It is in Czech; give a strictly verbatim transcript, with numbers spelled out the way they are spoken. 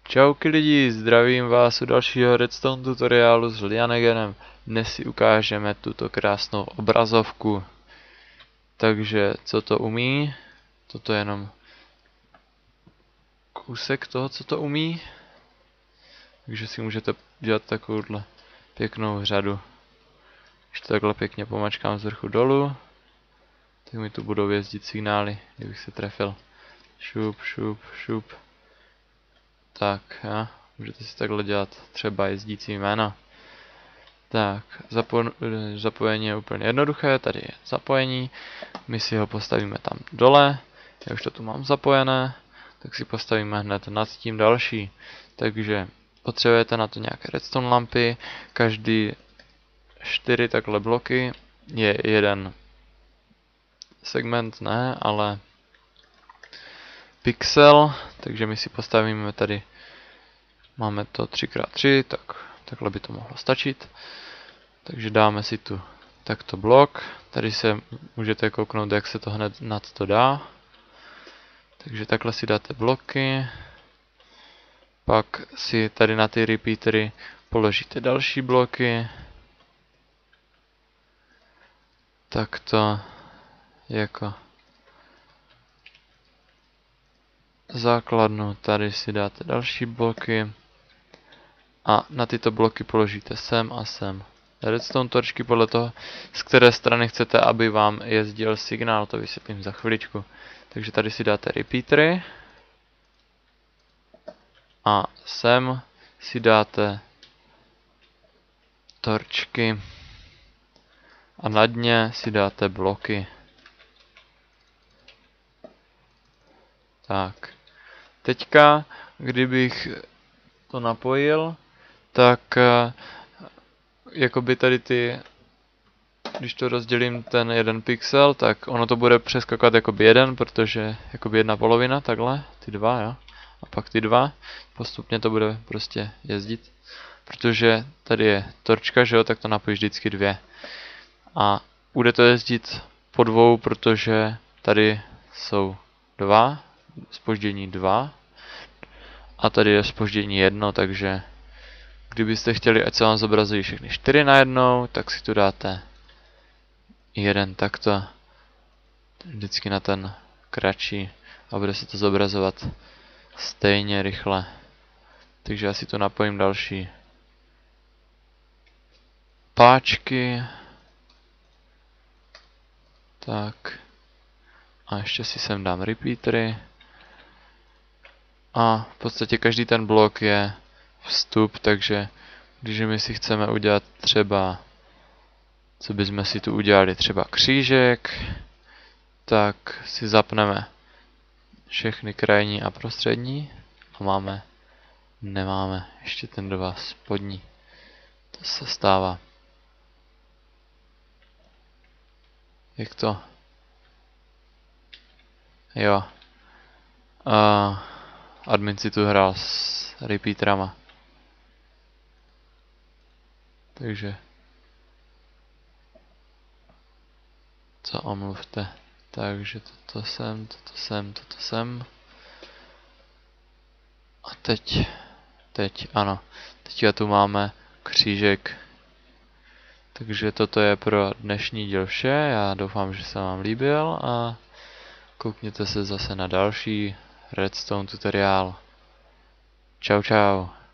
Čauky lidi, zdravím vás u dalšího Redstone tutoriálu s Lianegenem. Dnes si ukážeme tuto krásnou obrazovku. Takže co to umí? Toto je jenom kousek toho, co to umí. Takže si můžete dělat takovouhle pěknou řadu. Když to takhle pěkně pomačkám z vrchu dolů, tak mi tu budou jezdit signály, kdybych se trefil. Šup, šup, šup. Tak, ja. Můžete si takhle dělat třeba jezdící jméno. Tak, zapo zapojení je úplně jednoduché, tady je zapojení, my si ho postavíme tam dole, já už to tu mám zapojené, tak si postavíme hned nad tím další. Takže potřebujete na to nějaké redstone lampy, každý čtyři takhle bloky je jeden segment, ne, ale pixel, takže my si postavíme tady, máme to tři krát tři, tak takhle by to mohlo stačit. Takže dáme si tu takto blok. Tady se můžete kouknout, jak se to hned nad to dá. Takže takhle si dáte bloky. Pak si tady na ty repeatery položíte další bloky. Takto jako základnu. Tady si dáte další bloky. A na tyto bloky položíte sem a sem redstone torčky podle toho, z které strany chcete, aby vám jezdil signál, to vysvětlím za chviličku. Takže tady si dáte repeatery a sem si dáte torčky a na dně si dáte bloky. Tak, teďka, kdybych to napojil, tak jakoby tady ty, když to rozdělím ten jeden pixel, tak ono to bude přeskakovat jakoby jeden, protože jakoby jedna polovina, takhle, ty dva, jo. A pak ty dva, postupně to bude prostě jezdit, protože tady je torčka, že jo, tak to napojí vždycky dvě. A bude to jezdit po dvou, protože tady jsou dva, zpoždění dva, a tady je zpoždění jedno, takže kdybyste chtěli, ať se vám zobrazují všechny čtyři najednou, tak si tu dáte jeden takto, vždycky na ten kratší a bude se to zobrazovat stejně rychle. Takže já si tu napojím další páčky. Tak. A ještě si sem dám repeatery. A v podstatě každý ten blok je vstup, takže když my si chceme udělat třeba, co bychom si tu udělali, třeba křížek, tak si zapneme všechny krajní a prostřední a máme, nemáme ještě ten dva spodní, to se stává. Jak to? Jo. Uh, admin si tu hrál s repeaterama. Takže co omluvte. Takže toto sem, toto sem, toto sem. A teď, teď, ano, teďka tu máme křížek. Takže toto je pro dnešní díl vše. Já doufám, že se vám líbil a koukněte se zase na další Redstone tutoriál. Čau, čau.